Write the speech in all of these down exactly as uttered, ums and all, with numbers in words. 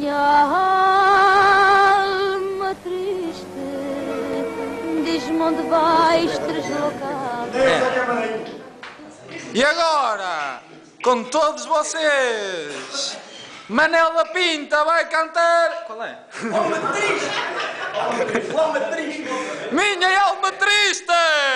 Minha alma triste, diz-me onde vais deslocada. É. E agora, com todos vocês, Manela Pinta vai cantar... Qual é? Alma triste! Alma triste! Minha alma triste!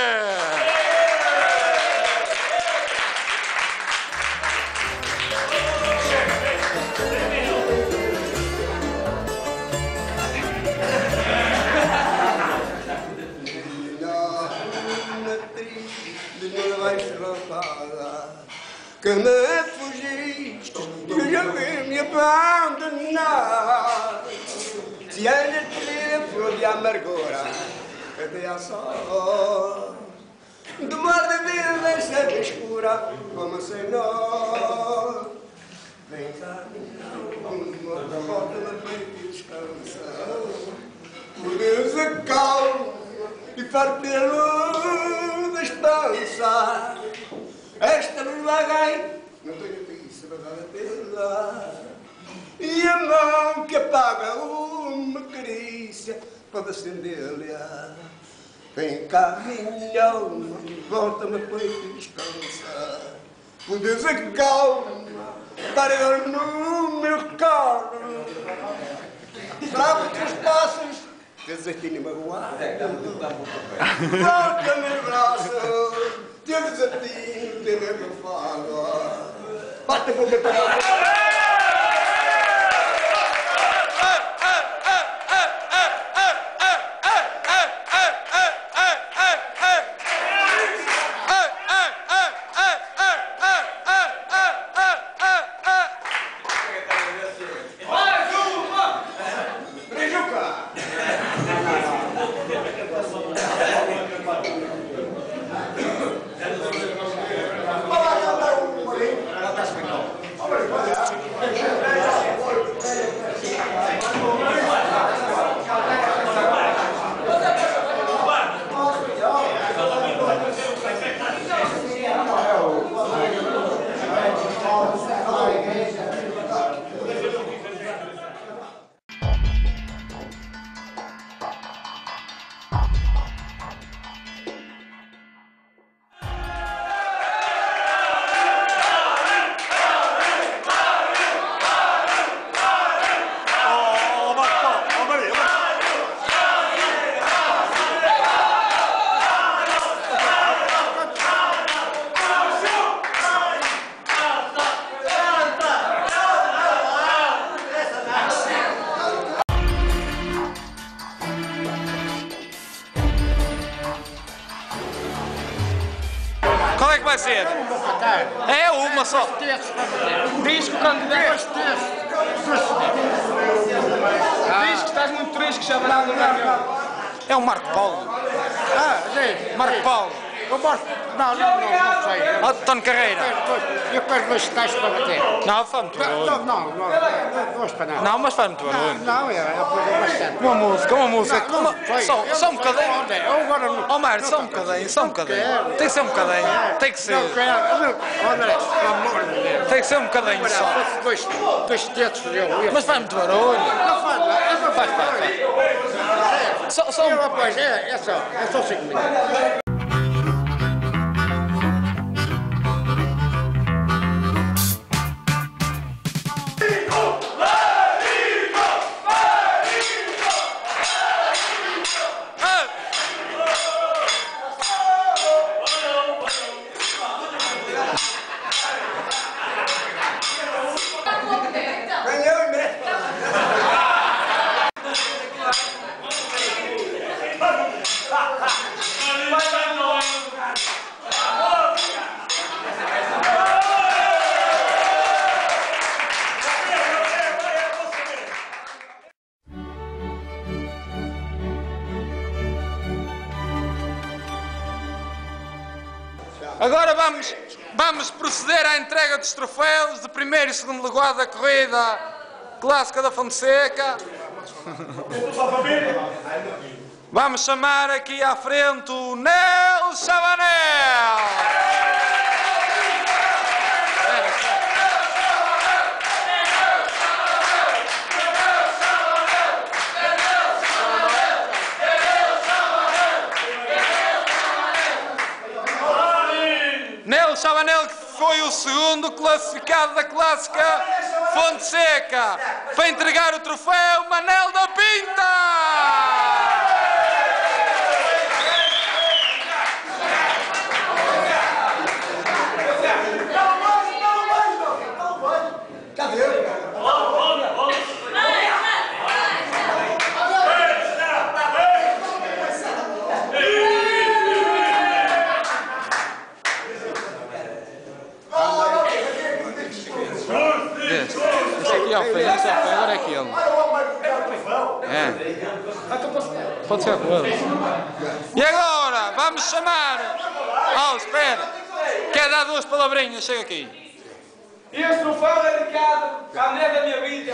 Que me fugiste, que já vi me abandonar. Se ainda te flor de amargura, até a sol. Do mar da vida deixa escura, como sem nós. Vem cá, não, volta-me bem descansar. Por Deus acalma e faz pelo da esperança. Esta luz vagai, não tenho pista para dar a pena. E a mão que apaga uma carícia pode acender-lhe. Vem cá, minha alma, volta-me para descansar. Por Deus acalma, para eu no meu colo. Trava os passos, desatinho magoado. Volta-me no braço. Deus a ti, Deus eu falo. Bate a boca para lá. Mais uma! Brijuca! Qual é que vai ser? É uma só. Diz que o candidato... Diz que estás muito triste que já vai lá. É o Marco Paulo. Ah, sim. Marco Paulo. Eu gosto. Não, não, não, não sei. António Carreira. Eu quero dois tais para bater. Não, faz muito barulho. Não, não, não, não gosto para nada. Não, mas faz muito barulho. Não, é, é coisa bastante. Uma música, uma música. Não, não, Uma... foi. Só, Eu só um não sei. bocadinho. Onde é? Eu agora não. Oh, Mário, só um bocadinho, só um bocadinho. quero. Tem que ser um bocadinho. Tem que ser. Não quero. André, pelo amor de Deus. Tem que ser um bocadinho Olha, só. fosse dois, dois tetos eu. Mas faz muito barulho. Não faz, não faz, faz. Só, só um... Eu, pois, é, é só, é só cinco minutos. Agora vamos, vamos proceder à entrega dos troféus de primeiro e segundo lugar da corrida clássica da Fonseca. Vamos chamar aqui à frente o Nel Chabanel. Manel, que foi o segundo classificado da clássica Fonte Seca. Para entregar o troféu, Manel da Pinta! Agora é aquele. É. Pode ser com ele. E agora, vamos chamar... Oh, espera. Quer dar duas palavrinhas? Chega aqui. Este troféu é dedicado à mulher da minha vida.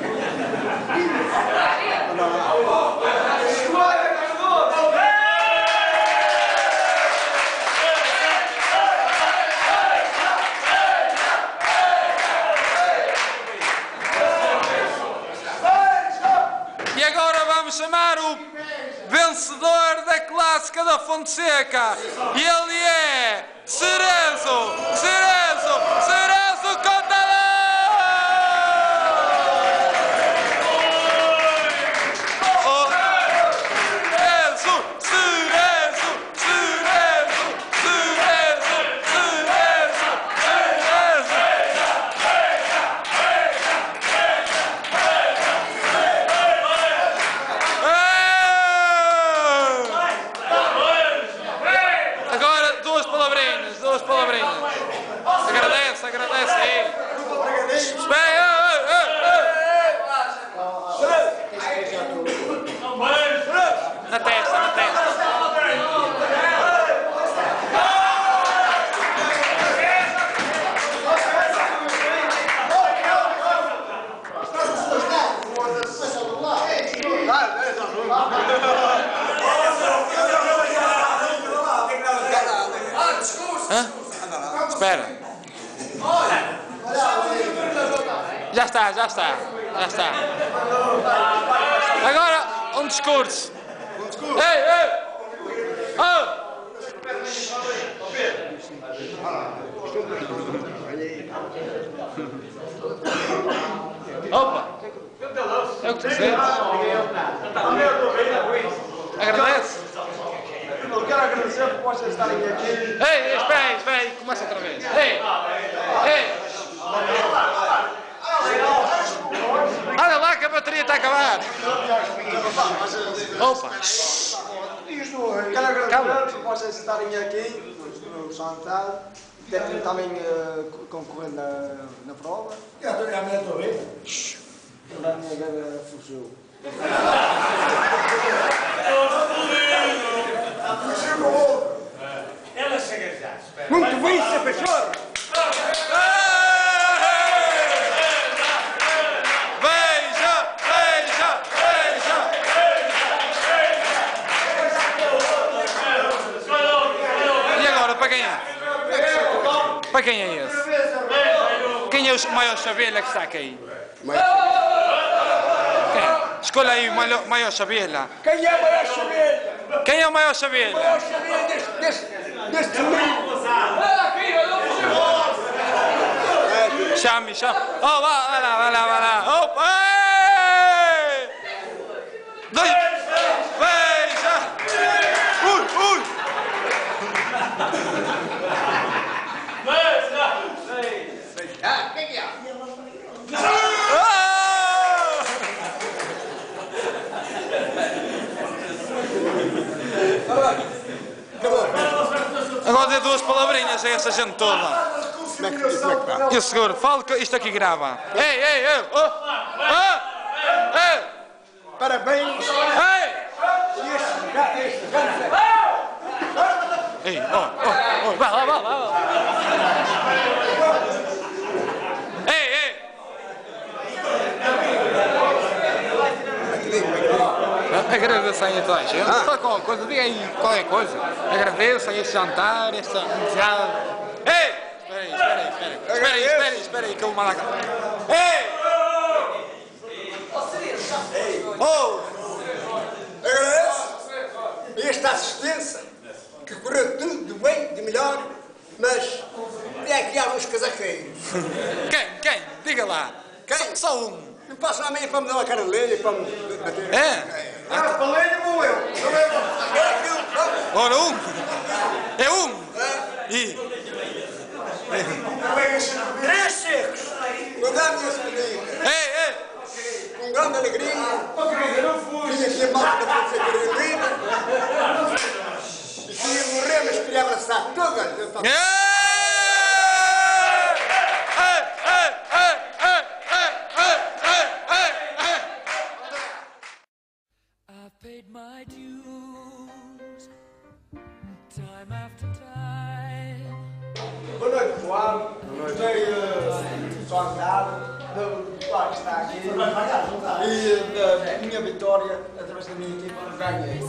E agora vamos chamar o vencedor da clássica da Fonte Seca. E ele é Cerezo, Cerezo, Cerezo Contador! Oh. Cerezo, Cerezo, Cerezo, Cerezo, Cerezo, Cerezo. Agora duas palavrinhas, duas palavrinhas. Agradece, agradece aí. Espera, na testa, na testa. Hã? Espera. Já está, já está, já está. Agora um discurso. Ei, ei! Oh! Opa! É o que tu sentes? Agradece? Eu quero agradecer por vocês estarem aqui. Ei, espera aí, espera aí, começa outra vez. Ei! Ei! Olha lá que a bateria está a acabar! Opa! Quero agradecer por vocês estarem aqui no jantar. Deve também uh, concorrer na, na prova. Eu estou a minha torre. A minha guerra fugiu. Ela chega já, espera. Muito bem, seu Peixoto! Veja, veja, veja! E agora, para quem é? Para quem é esse? Quem é o maior chavelha que está aqui? Quem? Escolha aí o maior, maior chavelha. Quem é o maior chavelha? Quem é o maior O chavelha? maior chavelha deste, deste, deste mundo. Chame, chame. Oh, vai, vai lá, vai lá, vai lá. Opa! Ei! Dois. Veja! Ui, ui! Ah, quem que é? Agora dê duas palavrinhas a essa gente toda. Como é que está? Eu seguro, falo que isto aqui grava. Ei, ei, ei! Oh! Oh! Ei! Parabéns. Ei! Este, este, Ei! Oh, oh, oh! Vai lá, vai lá! Ei, ei! Agradeço aí a toda a gente. Fala qualquer coisa, diga aí qualquer coisa. Agradeço aí esse jantar, esta amizade. Ei! Espera aí, espera aí, espera aí. Espera aí, espera aí, espera aí, que eu vou mandar cá. Ei! Oh! Agradeço esta assistência, que correu tudo de bem, de melhor, mas Quem? Só um. Me passa a mim para me dar uma caneleira e para me bater. É? Ah, falei vou eu. É aquilo, vamos. Ora, um. É um. E... Três secos. Com grande alegria. Ei, ei. Com grande alegria. Vim aqui a malta da Prefeitura de Lima. E queria morrer, mas queria abraçar todas. Ei! Paid my dues, time after time. Boa noite, pessoal. Gostei do sondado, do pessoal que está aqui e da minha vitória através da minha equipa. Ganhei.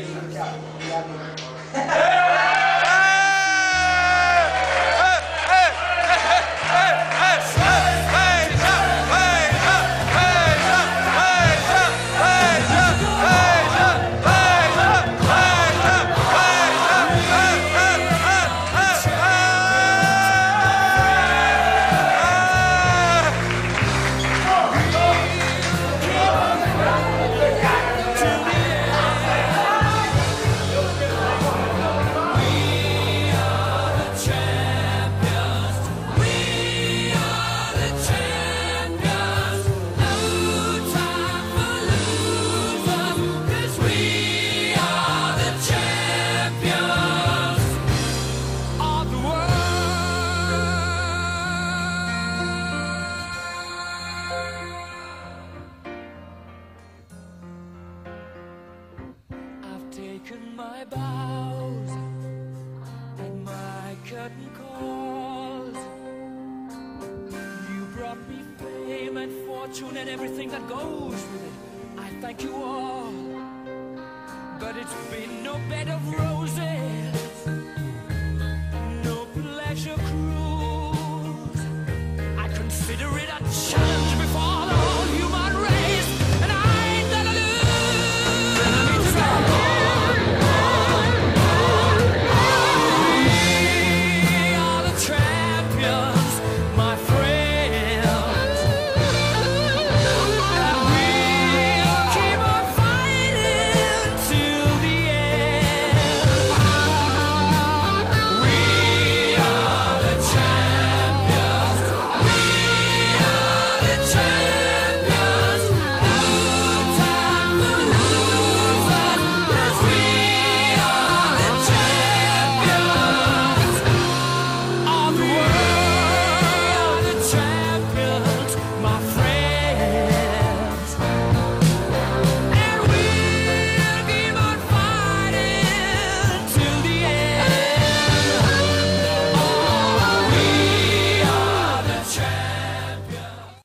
Taken my bows and my curtain calls. You brought me fame and fortune and everything that goes with it. I thank you all, but it's been no bed of roses.